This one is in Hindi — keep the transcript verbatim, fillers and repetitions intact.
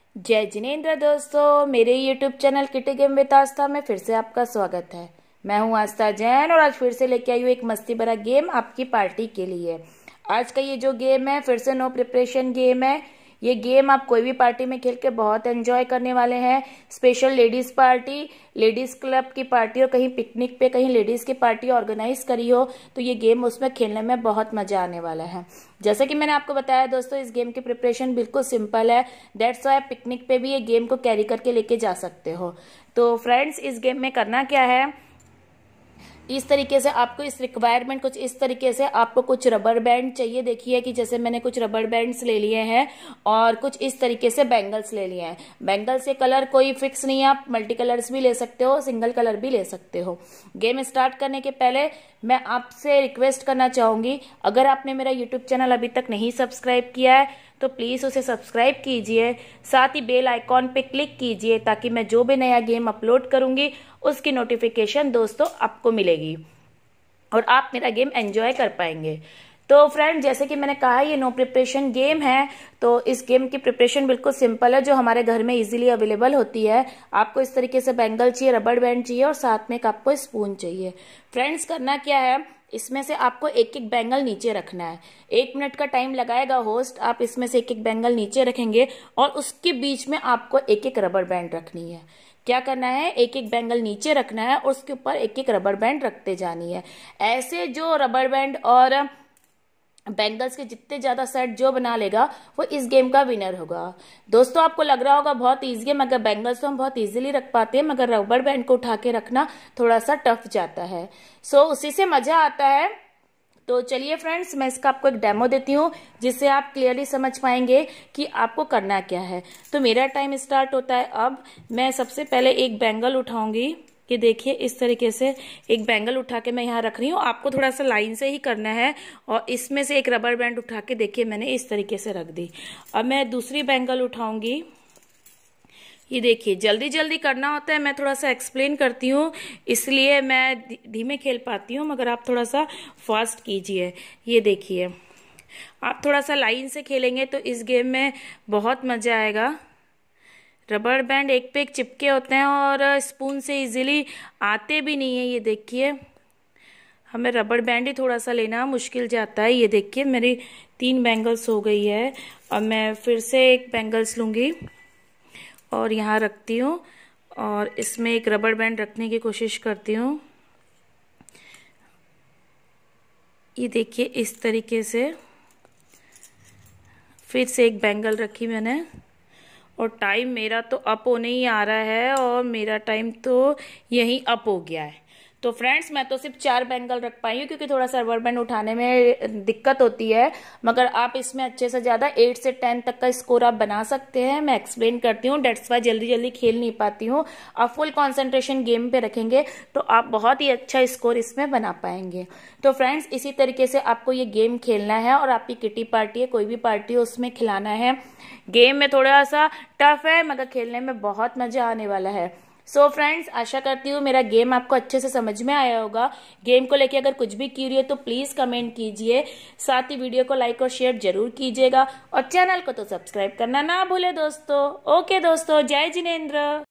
जय जिनेंद्र दोस्तों, मेरे YouTube channel kitty game with Aastha में फिर से आपका स्वागत है। मैं हूं आस्था जैन और आज फिर से लेके आई हूं एक मस्ती भरा गेम आपकी पार्टी के लिए। आज का ये जो गेम है फिर से नो प्रिपरेशन गेम है। ये गेम आप कोई भी पार्टी में खेल के बहुत एंजॉय करने वाले हैं। Special ladies party, ladies club की पार्टी और कहीं पिकनिक पे कहीं लेडीज की पार्टी ऑर्गेनाइज करी हो तो ये गेम उसमें खेलने में बहुत मजा आने वाला है। जैसे कि मैंने आपको बताया दोस्तों, इस गेम की प्रिपरेशन बिल्कुल सिंपल है। दैट्स वाई आप पिकनिक पे भी ये गेम को कैरी करके लेके जा सकते हो। तो फ्रेंड्स, इस गेम में करना क्या है, इस तरीके से आपको इस रिक्वायरमेंट कुछ इस तरीके से आपको कुछ रबर बैंड चाहिए। देखिए कि जैसे मैंने कुछ रबर बैंड्स ले लिए हैं और कुछ इस तरीके से बैंगल्स ले लिए हैं। बैंगल्स के कलर कोई फिक्स नहीं है, आप मल्टी कलर्स भी ले सकते हो, सिंगल कलर भी ले सकते हो। गेम स्टार्ट करने के पहले मैं आपसे रिक्वेस्ट करना चाहूंगी, अगर आपने मेरा यूट्यूब चैनल अभी तक नहीं सब्सक्राइब किया है तो प्लीज उसे सब्सक्राइब कीजिए, साथ ही बेल आइकॉन पे क्लिक कीजिए ताकि मैं जो भी नया गेम अपलोड करूंगी उसकी नोटिफिकेशन दोस्तों आपको मिलेगी और आप मेरा गेम एंजॉय कर पाएंगे। तो फ्रेंड, जैसे कि मैंने कहा ये नो प्रिपरेशन गेम है, तो इस गेम की प्रिपरेशन बिल्कुल सिंपल है जो हमारे घर में इजीली अवेलेबल होती है। आपको इस तरीके से बैंगल चाहिए, रबर बैंड चाहिए और साथ में एक आपको स्पून चाहिए। फ्रेंड्स, करना क्या है, इसमें से आपको एक एक बैंगल नीचे रखना है। एक मिनट का टाइम लगाएगा होस्ट, आप इसमें से एक एक बैंगल नीचे रखेंगे और उसके बीच में आपको एक एक रबर बैंड रखनी है। क्या करना है, एक एक बैंगल नीचे रखना है और उसके ऊपर एक एक रबर बैंड रखते जानी है। ऐसे जो रबर बैंड और बैंगल्स के जितने ज्यादा सेट जो बना लेगा वो इस गेम का विनर होगा। दोस्तों, आपको लग रहा होगा बहुत इजी है, मगर बैंगल्स तो हम बहुत इजीली रख पाते हैं, मगर रबर बैंड को उठा के रखना थोड़ा सा टफ जाता है। सो उसी से मजा आता है। तो चलिए फ्रेंड्स, मैं इसका आपको एक डेमो देती हूँ जिससे आप क्लियरली समझ पाएंगे कि आपको करना क्या है। तो मेरा टाइम स्टार्ट होता है अब। मैं सबसे पहले एक बैंगल उठाऊंगी। ये देखिए, इस तरीके से एक बैंगल उठा के मैं यहाँ रख रही हूँ। आपको थोड़ा सा लाइन से ही करना है और इसमें से एक रबर बैंड उठा के देखिए मैंने इस तरीके से रख दी। अब मैं दूसरी बैंगल उठाऊंगी। ये देखिए, जल्दी जल्दी करना होता है, मैं थोड़ा सा एक्सप्लेन करती हूँ इसलिए मैं धीमे खेल पाती हूँ, मगर आप थोड़ा सा फास्ट कीजिए। ये देखिए, आप थोड़ा सा लाइन से खेलेंगे तो इस गेम में बहुत मजा आएगा। रबर बैंड एक पे एक चिपके होते हैं और स्पून से इजीली आते भी नहीं है। ये देखिए, हमें रबर बैंड ही थोड़ा सा लेना मुश्किल जाता है। ये देखिए, मेरी तीन बैंगल्स हो गई है। अब मैं फिर से एक बैंगल्स लूंगी और यहाँ रखती हूँ और इसमें एक रबर बैंड रखने की कोशिश करती हूँ। ये देखिए, इस तरीके से फिर से एक बैंगल रखी मैंने और टाइम मेरा तो अप होने ही आ रहा है और मेरा टाइम तो यहीं अप हो गया है। तो फ्रेंड्स, मैं तो सिर्फ चार बैंगल रख पाई हूँ क्योंकि थोड़ा सा रबर बैंड उठाने में दिक्कत होती है, मगर आप इसमें अच्छे से ज्यादा एट से टेन तक का स्कोर आप बना सकते हैं। मैं एक्सप्लेन करती हूँ, डेट्स वाई जल्दी जल्दी खेल नहीं पाती हूँ। आप फुल कॉन्सेंट्रेशन गेम पे रखेंगे तो आप बहुत ही अच्छा स्कोर इसमें बना पाएंगे। तो फ्रेंड्स, इसी तरीके से आपको ये गेम खेलना है और आपकी किटी पार्टी है, कोई भी पार्टी हो, उसमें खिलाना है। गेम में थोड़ा सा टफ है मगर खेलने में बहुत मजा आने वाला है। सो so फ्रेंड्स, आशा करती हूँ मेरा गेम आपको अच्छे से समझ में आया होगा। गेम को लेके अगर कुछ भी क्यूरी है तो प्लीज कमेंट कीजिए, साथ ही वीडियो को लाइक और शेयर जरूर कीजिएगा और चैनल को तो सब्सक्राइब करना ना भूले दोस्तों। ओके दोस्तों, जय जिनेंद्र।